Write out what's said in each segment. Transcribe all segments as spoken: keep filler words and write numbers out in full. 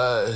Ay,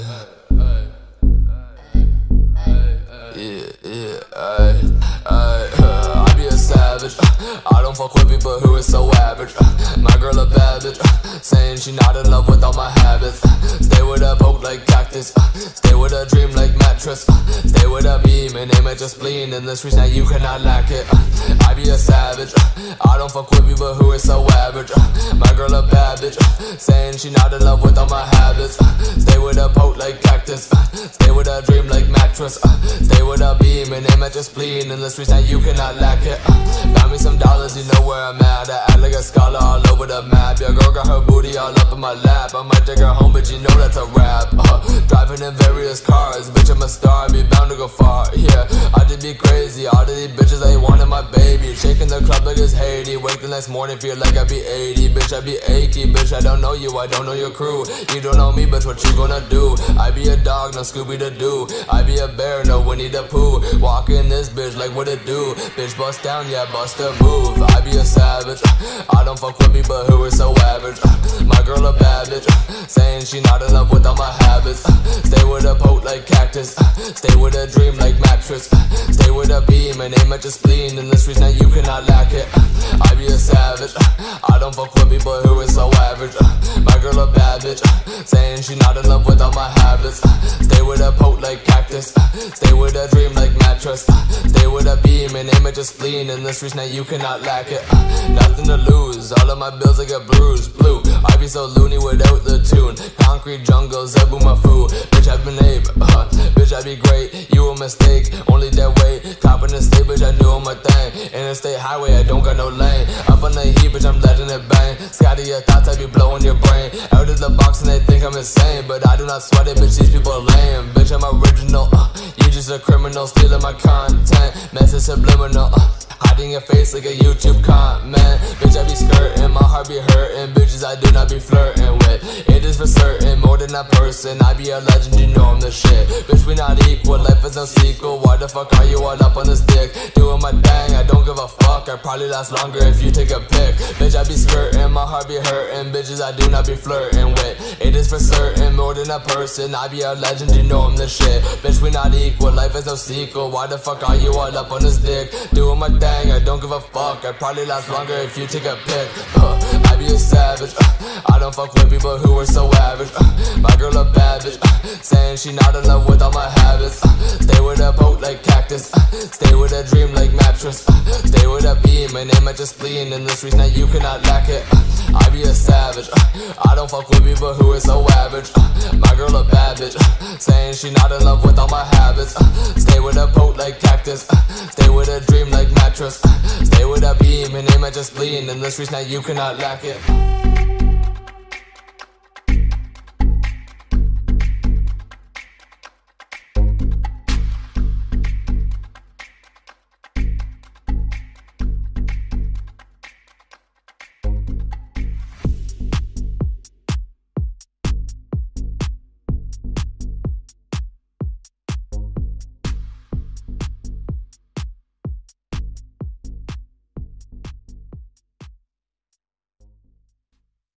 yeah, yeah, ay, ay, uh, I be a savage. I don't fuck with people who is so average. My girl a bad bitch, saying she not in love with all my habits. Stay with a poke like cactus, stay with a dream like mattress. Stay with a beam and aim at your spleen. In the streets now you cannot lack it. I be a savage, I don't fuck with people who is so average. My girl a bad bitch, saying she not in love with all my habits. Stay with a poke like cactus, stay with a dream like mattress. Stay with a beam and aim at your spleen. In the streets now you cannot lack it. Got me some dollars, you know where I'm at. I act like a scholar all over the map. Your girl got her booty all up in my lap. I might take her home, but you know that's a rap. uh, Driving in various cars, bitch I'm a star, be bound to go far. Yeah, I just be crazy, all of these bitches they wanted my baby. Shaking the club like it's Haiti. Wake the next morning, feel like I be eighty. Bitch I be achy, bitch I don't know you, I don't know your crew. You don't know me, bitch what you gonna do? I be a dog, no Scooby the Doo. I be a bear, no Winnie the Pooh. Walk in this bitch like what it do? Bitch bust down, yeah bust a move. I be a savage, I don't fuck with people who are so average. My girl a bad bitch, saying she not in love with all my habits. Stay with a poke like cactus, stay with a dream like mattress. Stay with a beam and aim at your spleen. In the streets now you cannot lack it. I be a savage, I don't fuck with people who are so average. My girl a bad bitch, saying she not in love with all my habits. Stay with a poke like cactus, stay with a dream like mattress. Stay with a beam and aim at your spleen. In the streets now you cannot lack it. Nothing to lose, all of my bills I get bruised blue. I be so loony without the tune. Concrete jungle, Zebu my food. Bitch I been ape, uh, bitch I be great. You a mistake, only that way. Copping the state, bitch I knew my thing. Interstate highway, I don't got no lane. Up on the heat, bitch I'm letting it bang. Scotty your thoughts, I be blowing your brain. Out of the box and they think I'm insane, but I do not sweat it, bitch these people are lame. Bitch I'm original, uh, you just a criminal stealing my content. Message subliminal, uh, hiding your face like a YouTube comment. Bitch I be skirting, my heart be hurting. Bitches I do not be flirting with. It is for certain, more than a person. I be a legend, you know I'm the shit. Bitch we not equal, life is no sequel. Why the fuck are you all up on the stick? Doing my thing, I don't give a fuck. I probably last longer if you take a pic. Bitch I be skirting, my heart be hurting. Bitches I do not be flirting with. It is for certain, more than a person. I be a legend, you know I'm the shit. Bitch we not equal, life is no sequel. Why the fuck are you all up on this dick? Doing my thing, I don't give a fuck. I probably last longer if you take a pic. uh, I be a savage, uh, I don't fuck with people who are so average. uh, My girl a bad bitch, uh, saying she not in love with all my habits. uh, Stay with a poke like cactus, uh, stay with a dream like mattress. uh, Stay with a beam and aim at your spleen. In the streets now you cannot lack it. uh, I be a savage, uh, I don't fuck with people who are so average. uh, My girl a bad bitch, uh, saying she not in love with all my habits. uh, Stay with a poke like cactus, uh, stay with a dream like mattress. uh, Stay with a beam and aim at your spleen. In the streets now you cannot lack it.